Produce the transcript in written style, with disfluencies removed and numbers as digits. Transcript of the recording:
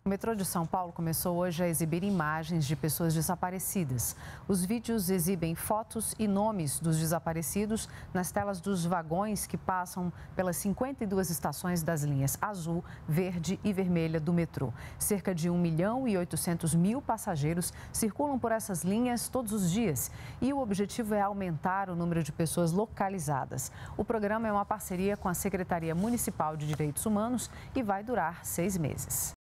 O metrô de São Paulo começou hoje a exibir imagens de pessoas desaparecidas. Os vídeos exibem fotos e nomes dos desaparecidos nas telas dos vagões que passam pelas 52 estações das linhas azul, verde e vermelha do metrô. Cerca de 1.800.000 passageiros circulam por essas linhas todos os dias e o objetivo é aumentar o número de pessoas localizadas. O programa é uma parceria com a Secretaria Municipal de Direitos Humanos e vai durar 6 meses.